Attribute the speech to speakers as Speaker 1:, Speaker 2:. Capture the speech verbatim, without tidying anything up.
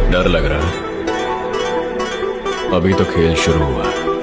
Speaker 1: डर लग रहा है? अभी तो खेल शुरू हुआ है।